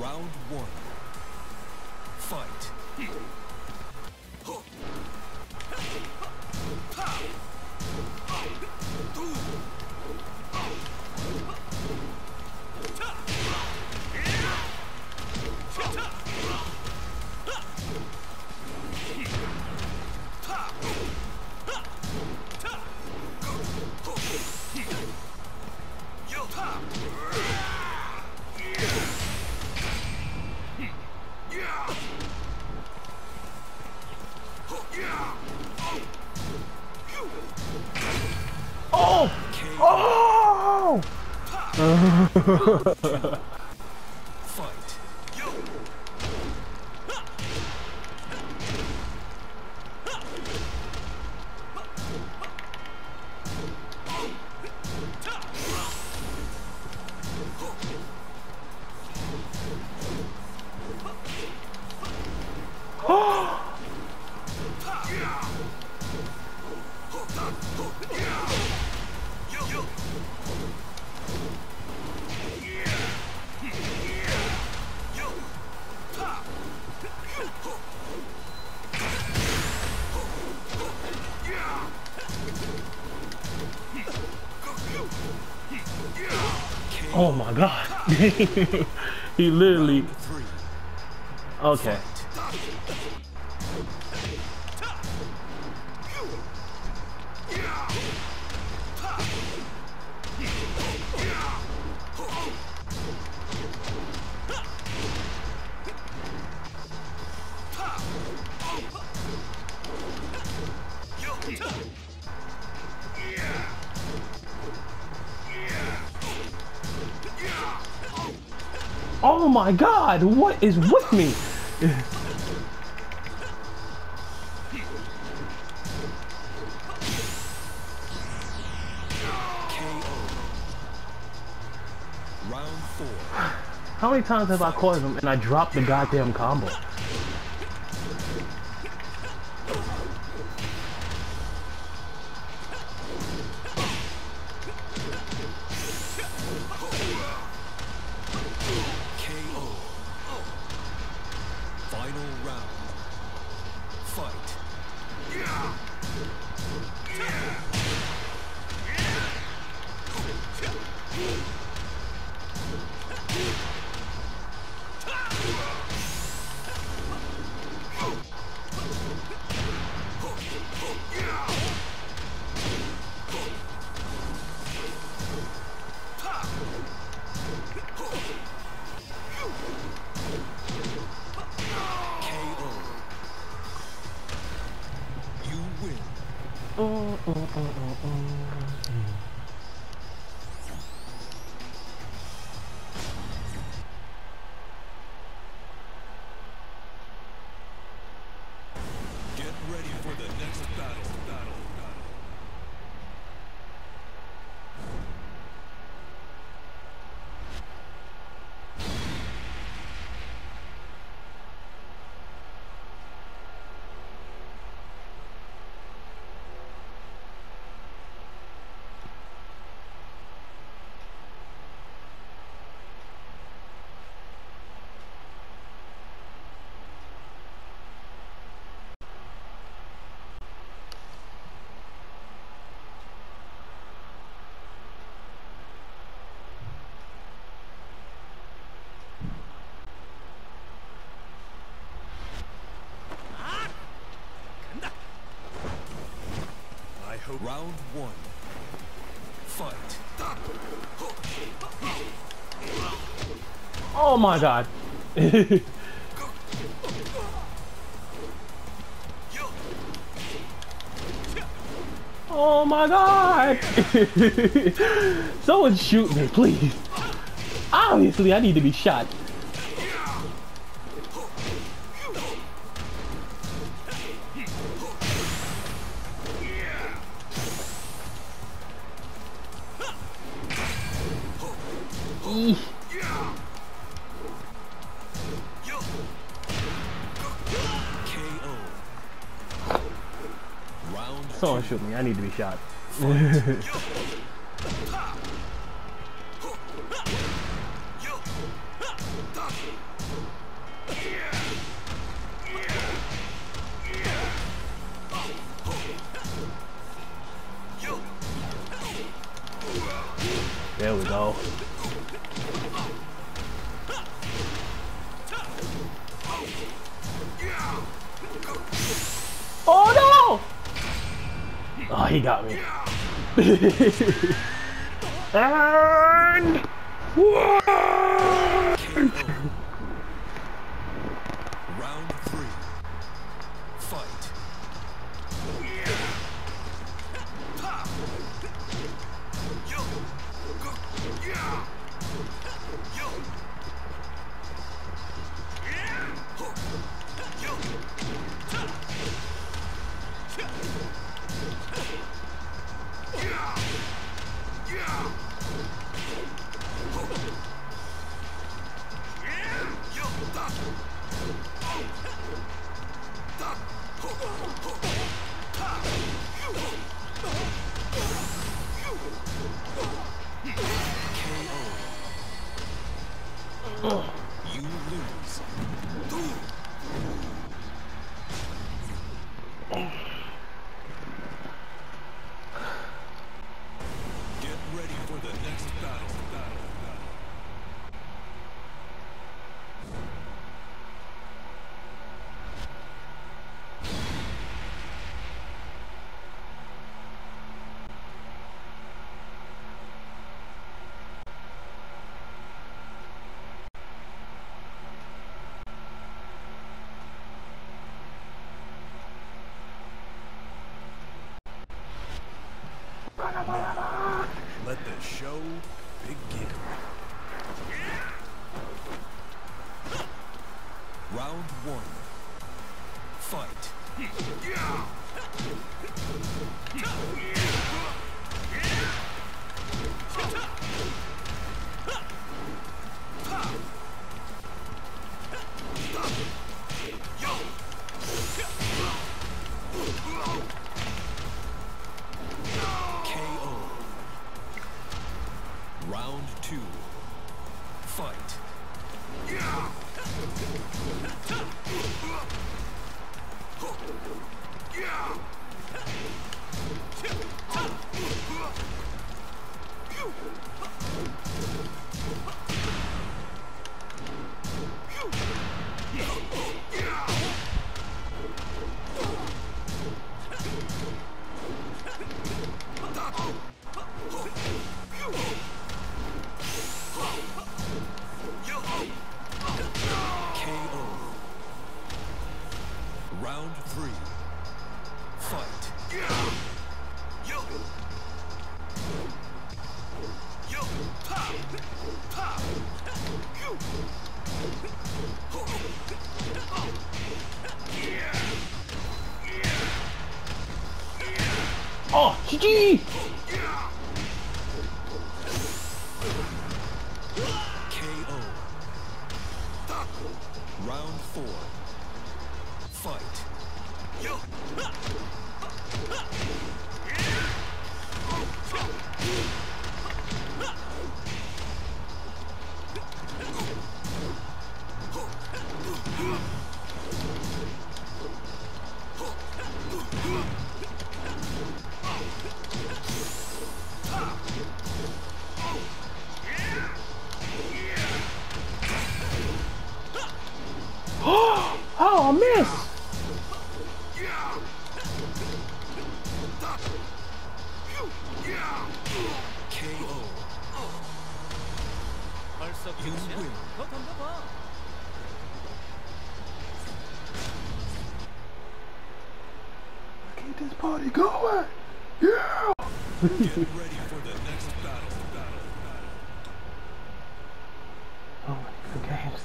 Round one. Fight. Oh! Oh! Fight. Oh my god. He literally. Round three. Okay. Oh my god, what is with me? Round four. How many times have I caught him and I dropped the goddamn combo? KO. Final round. Fight. KO. You win. Get ready for the next battle. I hope. Round one. Fight. Oh my god. Oh my god. Someone shoot me, please. Obviously, I need to be shot. Eesh. KO. Round Someone shoot me. I need to be shot. Oh no! Oh, he got me. And one. Round 3. Fight. You lose. Get ready for the next battle. Let the show begin. Round 1. Fight. KO. Round 2. Fight. KO. Round 3. Fight. Oh, GG! KO. Round 4. Fight. Oh, I missed! KO. 벌써 You 끝이야? win. 더 덤벼봐. Keep this party going! Yeah! Get ready for the next battle. Oh my good games.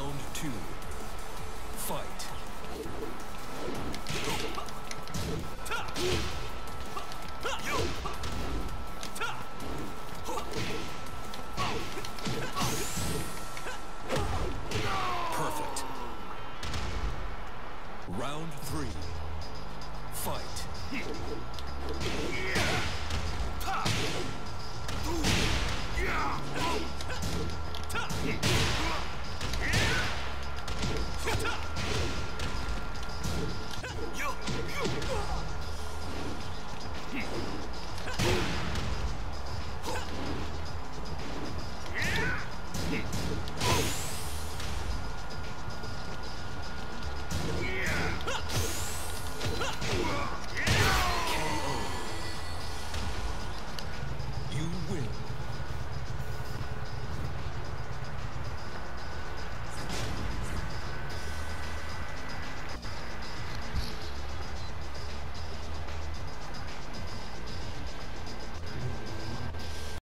Round 2. Fight. Perfect. Round 3. Fight.